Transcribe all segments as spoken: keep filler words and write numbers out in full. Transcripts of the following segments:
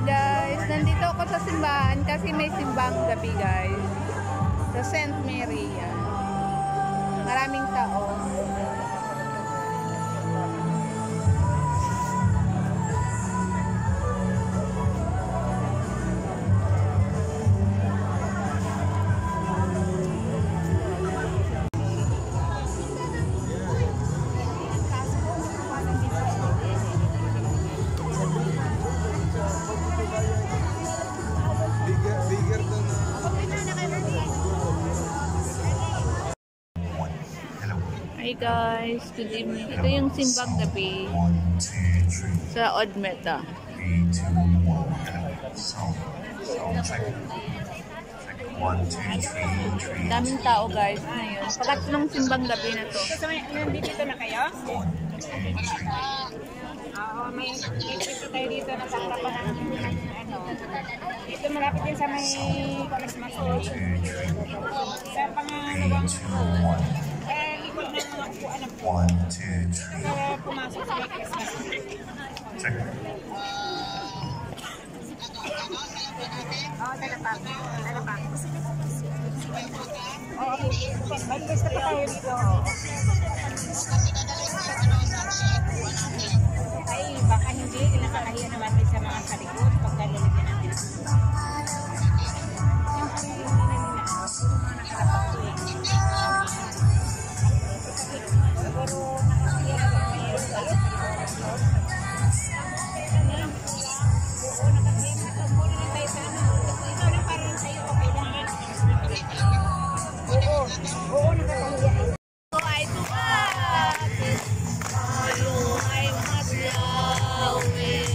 guys, nandito ako sa simbahan kasi may simbang gabi guys. Sa Saint Mary yan. Maraming tao. Hi guys, good evening. Ito yung simbang gabi sa Odmeta. Daming tao guys ngayon. Pakatlong simbang gabi na to. So, nandito na kayo? Oo, may dito tayo dito na sa harapan ng ano. Ito malapit din sa may Christmas tree. Sa pangalawang eh, likod ng mga upuan ng po. Kaya pumasok sa may Christmas tree. Oo, talapak. Talapak. Oo, okay. Malis na pa tayo dito. Ay, baka hindi. Kinakakahiya naman din sa mga kalikot pag nalilagyan natin. Siyempre, hindi na nila. Mga nakarapak to eh. Siguro, nakakahiya na ba mayroon tayo? Oo, nakakahiya na. Muna na tayo sa ano. Ikaw na parang sa'yo, okay lang yan. Oo, oo, nakakahiya eh. So, I do that. I must love it.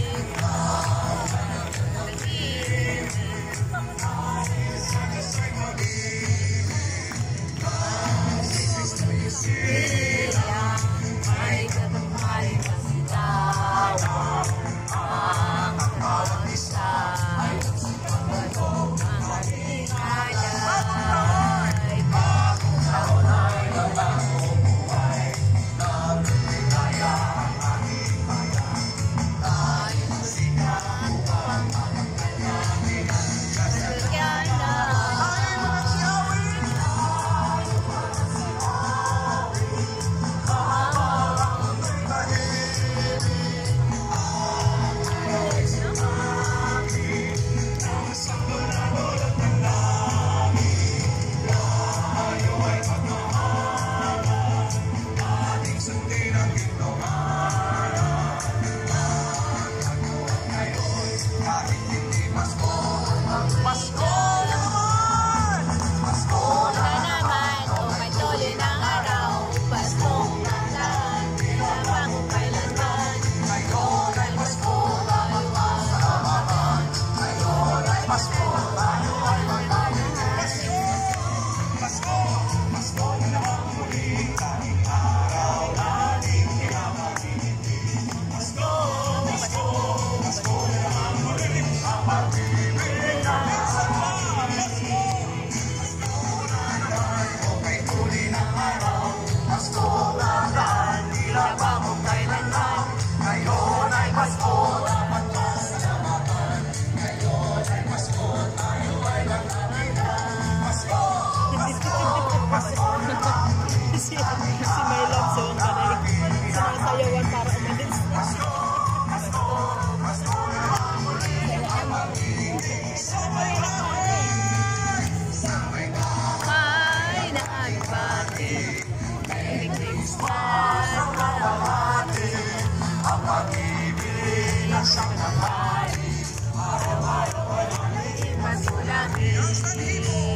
Si My Love Song kanay sinasayawan para umalis. May nakalibati ang pag-ibig na siyang nabali araw-araw ay masulang